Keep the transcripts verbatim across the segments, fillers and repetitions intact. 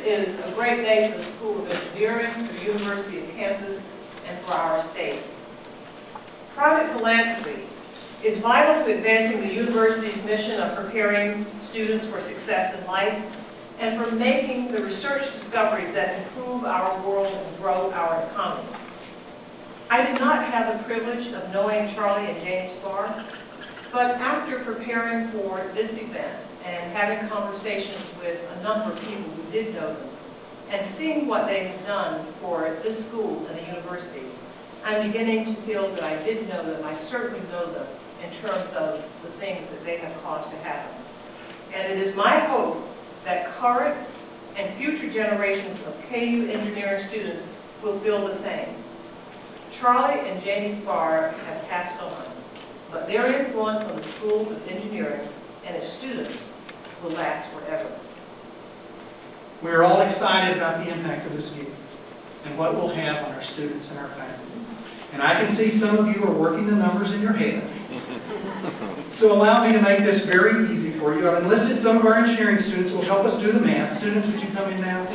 is a great day for the School of Engineering, for the University of Kansas, and for our state. Private philanthropy is vital to advancing the university's mission of preparing students for success in life and for making the research discoveries that improve our world and grow our economy. I did not have the privilege of knowing Charlie and Janie Spahr, but after preparing for this event and having conversations with a number of people who did know them, and seeing what they have done for this school and the university, I'm beginning to feel that I did know them. I certainly know them in terms of the things that they have caused to happen. And it is my hope that current and future generations of K U engineering students will feel the same. Charlie and Janie Spahr have passed on, but their influence on the School of Engineering and its students will last forever. We are all excited about the impact of this gift and what we'll have on our students and our faculty. And I can see some of you are working the numbers in your head. So allow me to make this very easy for you. I've enlisted some of our engineering students who will help us do the math. Students, would you come in now?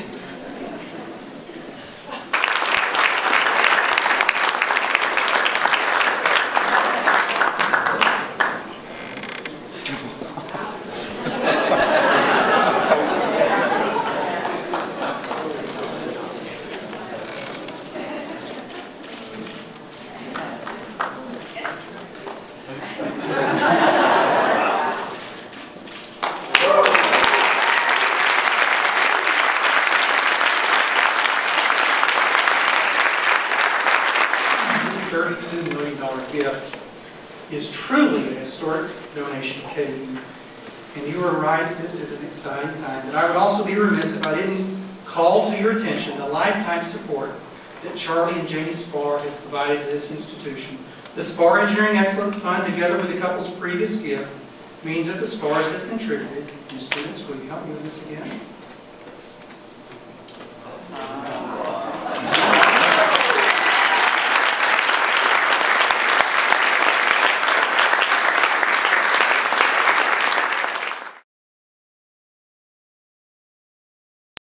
thirty-two million dollar gift is truly a historic donation to K U. And you are right, this is an exciting time. But I would also be remiss if I didn't call to your attention the lifetime support that Charlie and Janie Spahr have provided to this institution. The Spahr Engineering Excellence Fund, together with the couple's previous gift, means that the Spahrs have contributed. And students, will you help me with this again?